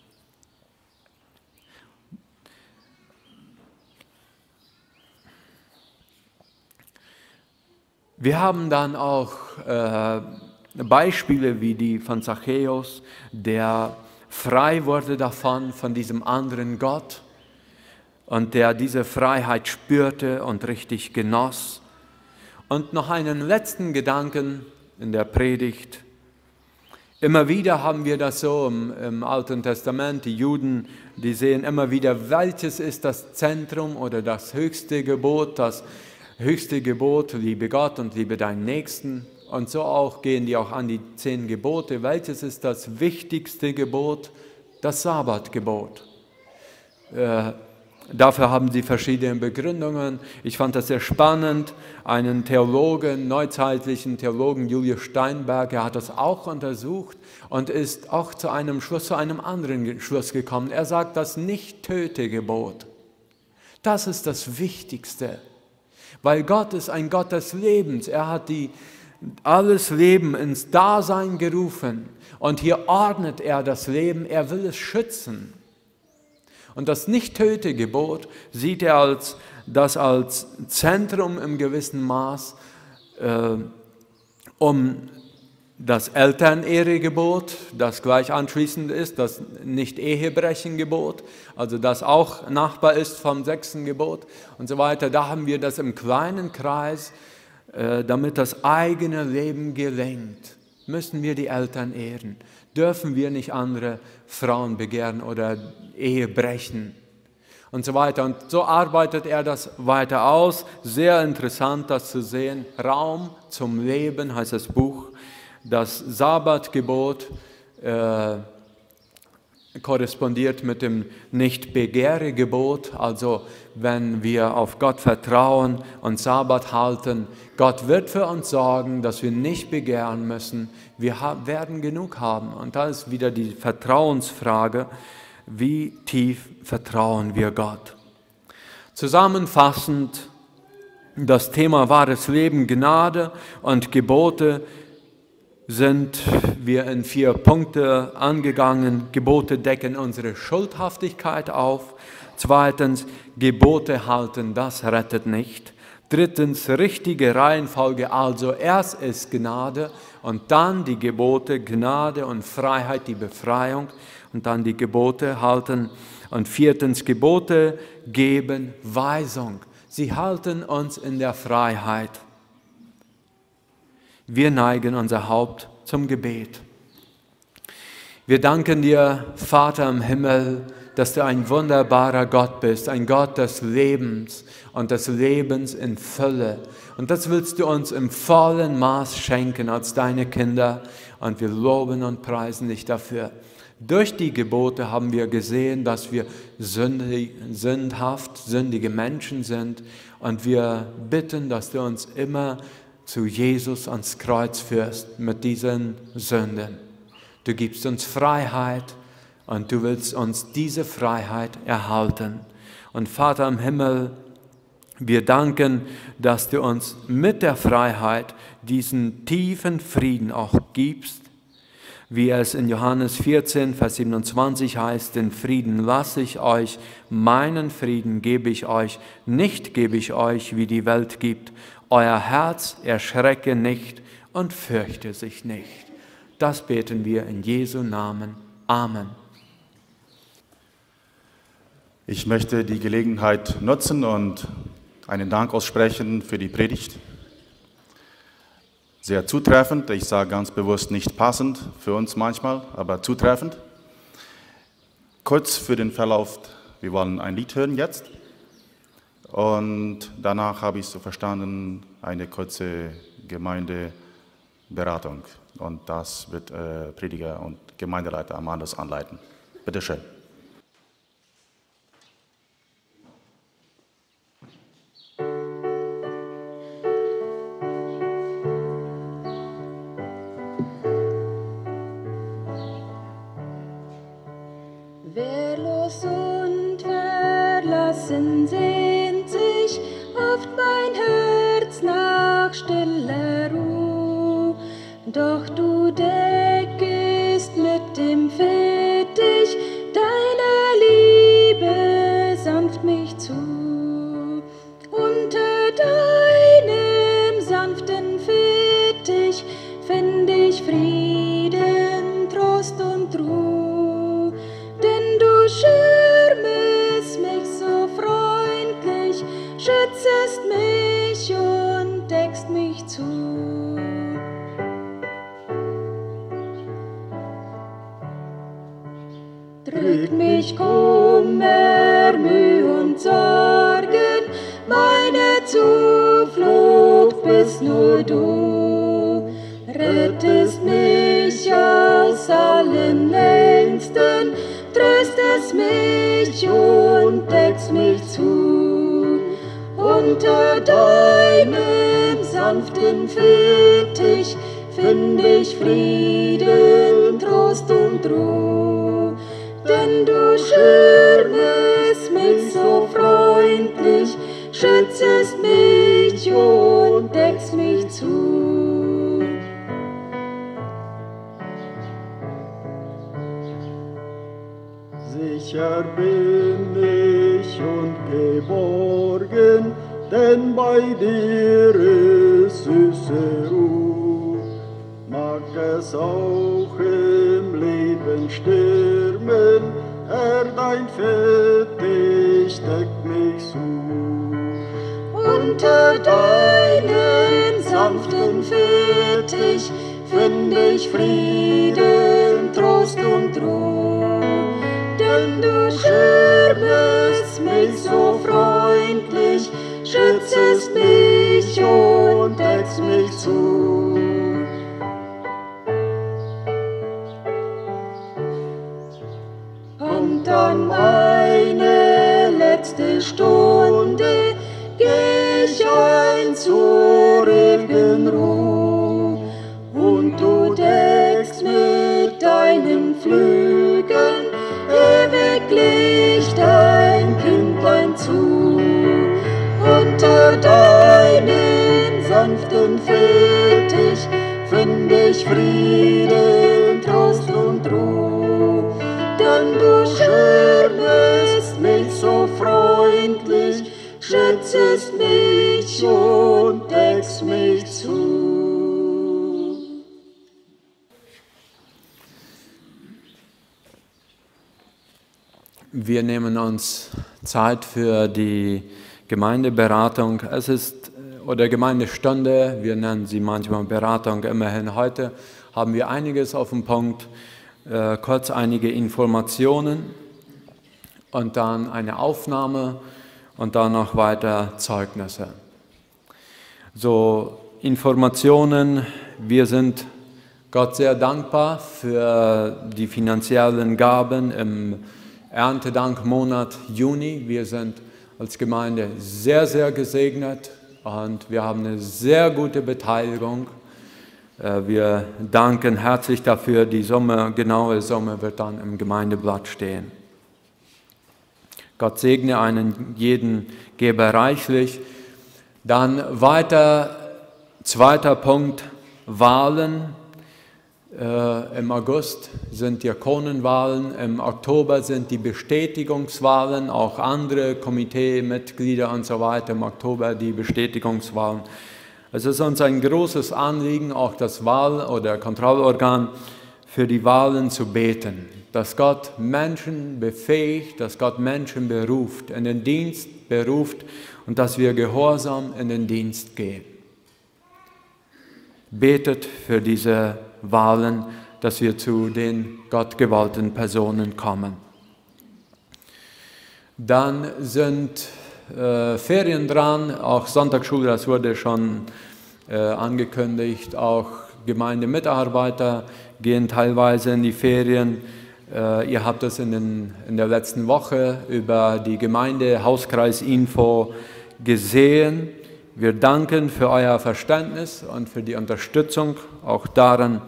Wir haben dann auch Beispiele wie die von Zachäus, der frei wurde davon, von diesem anderen Gott und der diese Freiheit spürte und richtig genoss. Und noch einen letzten Gedanken in der Predigt. Immer wieder haben wir das so im Alten Testament, die Juden, die sehen immer wieder, welches ist das Zentrum oder das höchste Gebot, liebe Gott und liebe deinen Nächsten. Und so auch gehen die auch an die 10 Gebote. Welches ist das wichtigste Gebot? Das Sabbatgebot. Dafür haben sie verschiedene Begründungen. Ich fand das sehr spannend. Einen Theologen, neuzeitlichen Theologen, Julius Steinberg, er hat das auch untersucht und ist auch zu einem anderen Schluss gekommen. Er sagt, das Nicht-Töte-Gebot, das ist das Wichtigste. Weil Gott ist ein Gott des Lebens. Er hat alles Leben ins Dasein gerufen. Und hier ordnet er das Leben, er will es schützen. Und das Nicht-Töte-Gebot sieht er als Zentrum im gewissen Maß, um das Elternehregebot, das gleich anschließend ist, das Nicht-Ehebrechen-Gebot, also das auch Nachbar ist vom 6. Gebot und so weiter. Da haben wir das im kleinen Kreis, damit das eigene Leben gelingt, müssen wir die Eltern ehren. Dürfen wir nicht andere Frauen begehren oder Ehe brechen und so weiter. Und so arbeitet er das weiter aus. Sehr interessant, das zu sehen. Raum zum Leben heißt das Buch. Das Sabbatgebot korrespondiert mit dem Nicht-Begehre-Gebot. Also wenn wir auf Gott vertrauen und Sabbat halten, Gott wird für uns sorgen, dass wir nicht begehren müssen. Wir werden genug haben. Und da ist wieder die Vertrauensfrage, wie tief vertrauen wir Gott? Zusammenfassend, das Thema wahres Leben, Gnade und Gebote sind wir in 4 Punkte angegangen. Gebote decken unsere Schuldhaftigkeit auf. 2. Gebote halten, das rettet nicht. 3. richtige Reihenfolge, also erst ist Gnade und dann die Gebote, Gnade und Freiheit, die Befreiung und dann die Gebote halten. Und 4. Gebote geben Weisung. Sie halten uns in der Freiheit. Wir neigen unser Haupt zum Gebet. Wir danken dir, Vater im Himmel, dass du ein wunderbarer Gott bist, ein Gott des Lebens und des Lebens in Fülle. Und das willst du uns im vollen Maß schenken als deine Kinder. Und wir loben und preisen dich dafür. Durch die Gebote haben wir gesehen, dass wir sündige Menschen sind. Und wir bitten, dass du uns immer zu Jesus ans Kreuz führst mit diesen Sünden. Du gibst uns Freiheit und du willst uns diese Freiheit erhalten. Und Vater im Himmel, Wir danken, dass du uns mit der Freiheit diesen tiefen Frieden auch gibst, wie es in Johannes 14, Vers 27 heißt, den Frieden lasse ich euch, meinen Frieden gebe ich euch, nicht gebe ich euch, wie die Welt gibt. Euer Herz erschrecke nicht und fürchte sich nicht. Das beten wir in Jesu Namen. Amen. Ich möchte die Gelegenheit nutzen und einen Dank aussprechen für die Predigt. Sehr zutreffend, ich sage ganz bewusst nicht passend für uns manchmal, aber zutreffend. Kurz für den Verlauf, wir wollen ein Lied hören jetzt und danach habe ich so verstanden, eine kurze Gemeindeberatung und das wird Prediger und Gemeindeleiter Amandus anleiten. Bitte schön. Wehrlos und verlassen sehnt sich oft mein Herz nach stiller Ruh. Doch du deckest mit dem Fittich deiner Liebe sanft mich zu. Unter deinem sanften Fittich find ich Frieden, Trost und Ruhe. Denn du schirmest mich so freundlich, schützest mich und deckst mich zu. Drückt mich Kummer, Mühe und Sorgen, meine Zuflucht bist nur du. Rettest mich aus allen Ängsten, tröstest mich und deckst mich zu. Unter deinem sanften Fittich find ich Frieden, Trost und Ruhe. Denn du schirmest mich so freundlich, schützest mich und deckst mich zu. Sicher bin ich und geborgen, denn bei dir ist süße Ruhe. Mag es auch im Leben stürmen, Herr, dein Fittich deckt mich zu. Unter deinem sanften Fittich find ich Frieden, Trost und Ruhe. Denn du schirmest mich so freundlich, schützest mich und deckst mich zu. Kommt dann meine letzte Stunde, geh ich ein zur ewigen Ruhe, und du deckst mit deinen Flügeln ewiglich dein Kindlein zu. Unter deinen sanften Fittich find ich Frieden, Trost und Ruhe. Denn du schirmest mich so freundlich, schützest mich und deckst mich zu. Wir nehmen uns Zeit für die Gemeindeberatung. Es ist, oder Gemeindestunde, wir nennen sie manchmal Beratung. Immerhin heute haben wir einiges auf dem Punkt. Kurz einige Informationen und dann eine Aufnahme und dann noch weiter Zeugnisse. So, Informationen, wir sind Gott sehr dankbar für die finanziellen Gaben im Erntedankmonat Juni. Wir sind als Gemeinde sehr, sehr gesegnet und wir haben eine sehr gute Beteiligung. Wir danken herzlich dafür. Die Summe, genaue Summe wird dann im Gemeindeblatt stehen. Gott segne einen jeden Geber reichlich. Dann weiter, zweiter Punkt, Wahlen. Im August sind Diakonenwahlen, im Oktober sind die Bestätigungswahlen, auch andere Komiteemitglieder und so weiter, im Oktober die Bestätigungswahlen. Es ist uns ein großes Anliegen, auch das Wahl- oder Kontrollorgan für die Wahlen zu beten, dass Gott Menschen befähigt, dass Gott Menschen beruft, in den Dienst beruft und dass wir gehorsam in den Dienst gehen. Betet für diese Wahlen, dass wir zu den gottgewollten Personen kommen. Dann sind Ferien dran, auch Sonntagsschule, das wurde schon angekündigt, auch Gemeindemitarbeiter gehen teilweise in die Ferien. Ihr habt es in der letzten Woche über die Gemeinde-Hauskreis-Info gesehen. Wir danken für euer Verständnis und für die Unterstützung auch darin.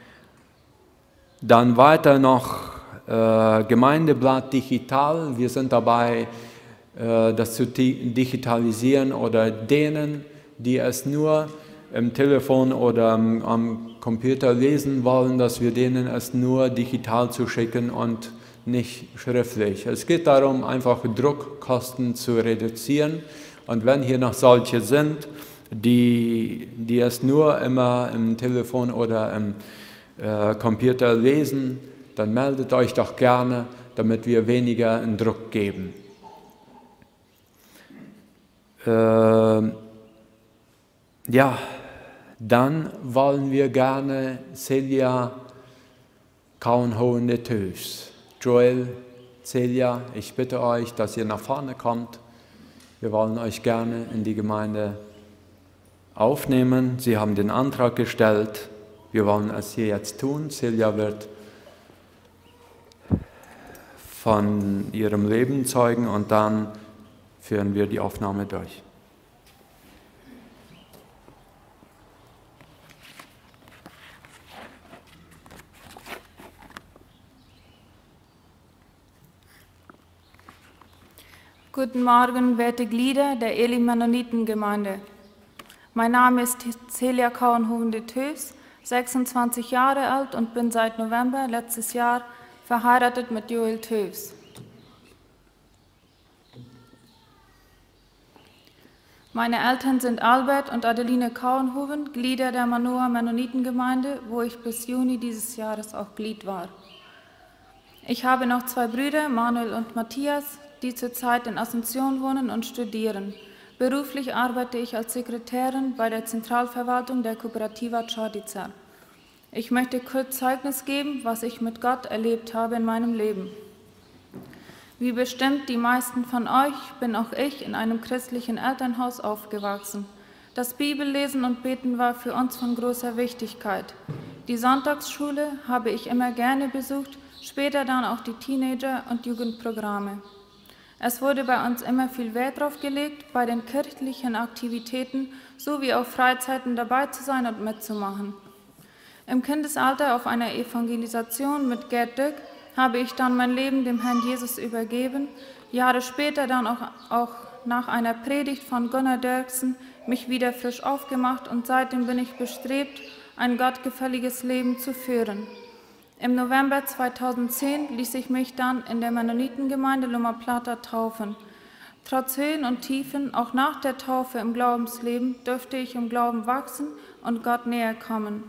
Dann weiter noch Gemeindeblatt digital. Wir sind dabei, das zu digitalisieren oder denen, die es nur im Telefon oder am Computer lesen wollen, dass wir denen es nur digital zu schicken und nicht schriftlich. Es geht darum, einfach Druckkosten zu reduzieren. Und wenn hier noch solche sind, die es nur immer im Telefon oder im Computer lesen, dann meldet euch doch gerne, damit wir weniger in Druck geben. Ja, dann wollen wir gerne Celia Kauenhoven-de-Toes. Joel, Celia, ich bitte euch, dass ihr nach vorne kommt. Wir wollen euch gerne in die Gemeinde aufnehmen. Sie haben den Antrag gestellt. Wir wollen es hier jetzt tun. Celia wird von ihrem Leben zeugen und dann führen wir die Aufnahme durch. Guten Morgen, werte Glieder der Elim-Mennoniten-Gemeinde. Mein Name ist Celia Kauenhoven-de-Toes, 26 Jahre alt und bin seit November letztes Jahr verheiratet mit Joel Toes. Meine Eltern sind Albert und Adeline Kauenhoven, Glieder der Manoa-Mennoniten-Gemeinde, wo ich bis Juni dieses Jahres auch Glied war. Ich habe noch zwei Brüder, Manuel und Matthias, die zurzeit in Asunción wohnen und studieren. Beruflich arbeite ich als Sekretärin bei der Zentralverwaltung der Kooperativa Čadica. Ich möchte kurz Zeugnis geben, was ich mit Gott erlebt habe in meinem Leben. Wie bestimmt die meisten von euch bin auch ich in einem christlichen Elternhaus aufgewachsen. Das Bibellesen und Beten war für uns von großer Wichtigkeit. Die Sonntagsschule habe ich immer gerne besucht, später dann auch die Teenager- und Jugendprogramme. Es wurde bei uns immer viel Wert darauf gelegt, bei den kirchlichen Aktivitäten sowie auf Freizeiten dabei zu sein und mitzumachen. Im Kindesalter auf einer Evangelisation mit Gerd Dück habe ich dann mein Leben dem Herrn Jesus übergeben, Jahre später dann auch nach einer Predigt von Gunnar Dirksen mich wieder frisch aufgemacht und seitdem bin ich bestrebt, ein gottgefälliges Leben zu führen. Im November 2010 ließ ich mich dann in der Mennonitengemeinde Loma Plata taufen. Trotz Höhen und Tiefen, auch nach der Taufe im Glaubensleben, dürfte ich im Glauben wachsen und Gott näher kommen.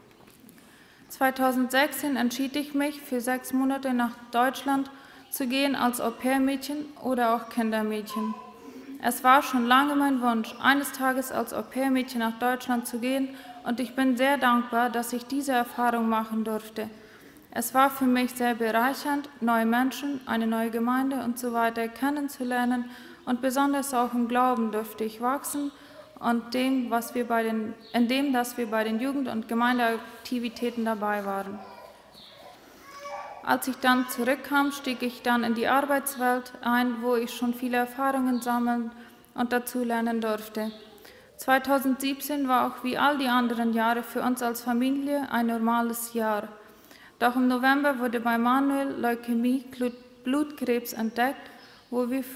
2016 entschied ich mich, für 6 Monate nach Deutschland zu gehen als Au-pair-Mädchen oder auch Kindermädchen. Es war schon lange mein Wunsch, eines Tages als Au-pair-Mädchen nach Deutschland zu gehen und ich bin sehr dankbar, dass ich diese Erfahrung machen durfte. Es war für mich sehr bereichernd, neue Menschen, eine neue Gemeinde und so weiter kennenzulernen und besonders auch im Glauben durfte ich wachsen und in dem, dass wir bei den Jugend- und Gemeindeaktivitäten dabei waren. Als ich dann zurückkam, stieg ich dann in die Arbeitswelt ein, wo ich schon viele Erfahrungen sammeln und dazulernen durfte. 2017 war auch wie all die anderen Jahre für uns als Familie ein normales Jahr. Doch im November wurde bei Manuel Leukämie, Blutkrebs entdeckt wo wir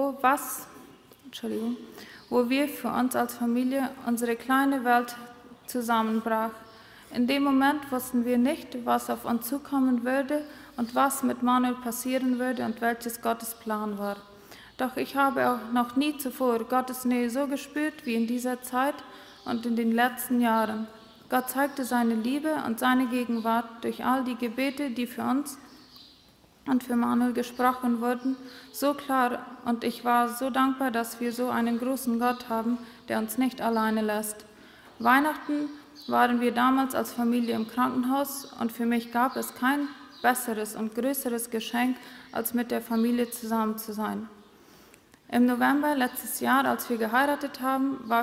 für uns als Familie unsere kleine Welt zusammenbrach. In dem Moment wussten wir nicht, was auf uns zukommen würde und was mit Manuel passieren würde und welches Gottes Plan war. Doch ich habe auch noch nie zuvor Gottes Nähe so gespürt wie in dieser Zeit und in den letzten Jahren. Gott zeigte seine Liebe und seine Gegenwart durch all die Gebete, die für uns und für Manuel gesprochen wurden, so klar, und ich war so dankbar, dass wir so einen großen Gott haben, der uns nicht alleine lässt. Weihnachten waren wir damals als Familie im Krankenhaus und für mich gab es kein besseres und größeres Geschenk, als mit der Familie zusammen zu sein. Im November letztes Jahr, als wir geheiratet haben, war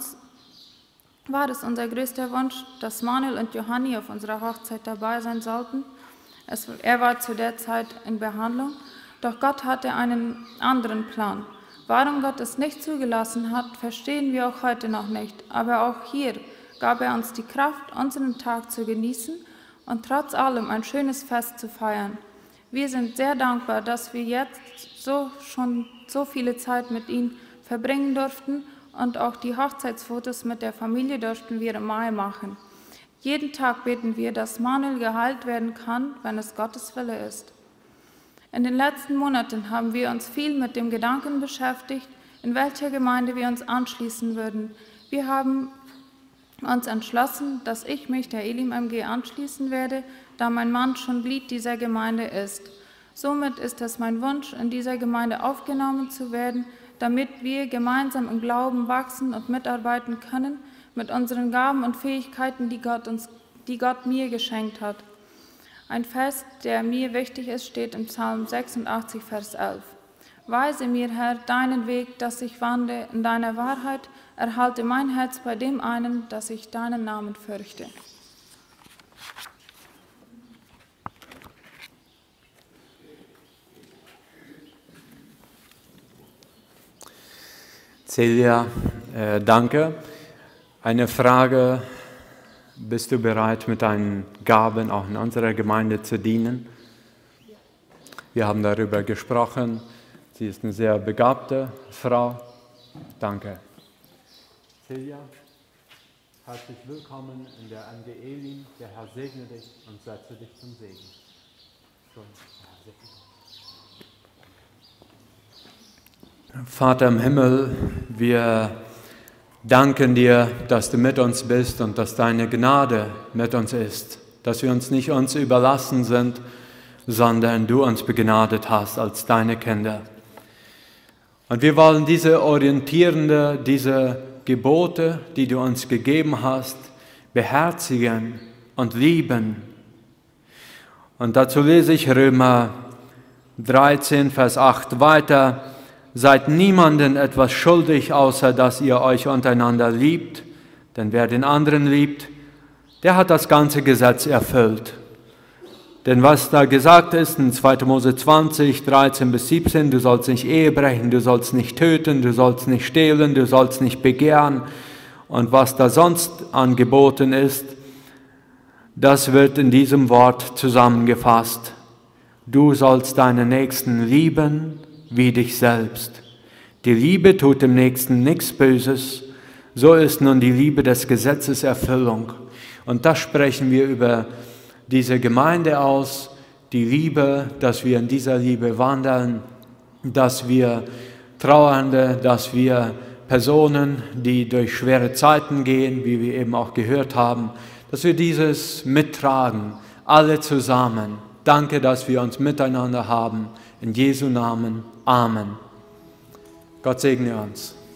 es unser größter Wunsch, dass Manuel und Johanni auf unserer Hochzeit dabei sein sollten. Er war zu der Zeit in Behandlung, doch Gott hatte einen anderen Plan. Warum Gott es nicht zugelassen hat, verstehen wir auch heute noch nicht, aber auch hier gab er uns die Kraft, unseren Tag zu genießen und trotz allem ein schönes Fest zu feiern. Wir sind sehr dankbar, dass wir jetzt schon so viele Zeit mit ihm verbringen durften und auch die Hochzeitsfotos mit der Familie durften wir im Mai machen. Jeden Tag beten wir, dass Manuel geheilt werden kann, wenn es Gottes Wille ist. In den letzten Monaten haben wir uns viel mit dem Gedanken beschäftigt, in welcher Gemeinde wir uns anschließen würden. Wir haben uns entschlossen, dass ich mich der Elim MG anschließen werde, da mein Mann schon Glied dieser Gemeinde ist. Somit ist es mein Wunsch, in dieser Gemeinde aufgenommen zu werden, damit wir gemeinsam im Glauben wachsen und mitarbeiten können mit unseren Gaben und Fähigkeiten, die Gott mir geschenkt hat. Ein Vers, der mir wichtig ist, steht im Psalm 86, Vers 11. Weise mir, Herr, deinen Weg, dass ich wandle in deiner Wahrheit, erhalte mein Herz bei dem einen, dass ich deinen Namen fürchte. Celia, danke. Eine Frage, bist du bereit, mit deinen Gaben auch in unserer Gemeinde zu dienen? Wir haben darüber gesprochen. Sie ist eine sehr begabte Frau. Danke. Celia, herzlich willkommen in der MG Elim. Der Herr segne dich und setze dich zum Segen. Vater im Himmel, wir danken dir, dass du mit uns bist und dass deine Gnade mit uns ist, dass wir uns nicht uns überlassen sind, sondern du uns begnadet hast als deine Kinder. Und wir wollen diese diese Gebote, die du uns gegeben hast, beherzigen und lieben. Und dazu lese ich Römer 13, Vers 8 weiter. Seid niemanden etwas schuldig, außer dass ihr euch untereinander liebt, denn wer den anderen liebt, der hat das ganze Gesetz erfüllt. Denn was da gesagt ist in 2. Mose 20, 13 bis 17, du sollst nicht Ehe brechen, du sollst nicht töten, du sollst nicht stehlen, du sollst nicht begehren und was da sonst angeboten ist, das wird in diesem Wort zusammengefasst. Du sollst deinen Nächsten lieben wie dich selbst. Die Liebe tut dem Nächsten nichts Böses, so ist nun die Liebe des Gesetzes Erfüllung. Und das sprechen wir über diese Gemeinde aus, die Liebe, dass wir in dieser Liebe wandeln, dass wir Trauernde, dass wir Personen, die durch schwere Zeiten gehen, wie wir eben auch gehört haben, dass wir dieses mittragen, alle zusammen. Danke, dass wir uns miteinander haben. In Jesu Namen. Amen. Gott segne uns.